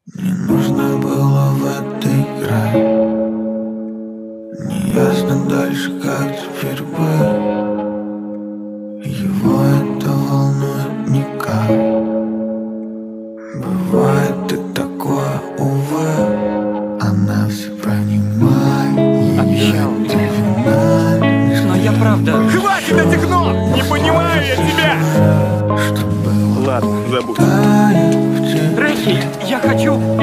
Не нужно было в это играть. Неясно дальше, как теперь быть. Его это волнует никак. Бывает и такое, увы. Она все понимает. Обещал. Но я правда... Хватит этих ног! Не понимаю я тебя! Что было, Ладно, забудь. тает в тебе. Рекки, я хочу...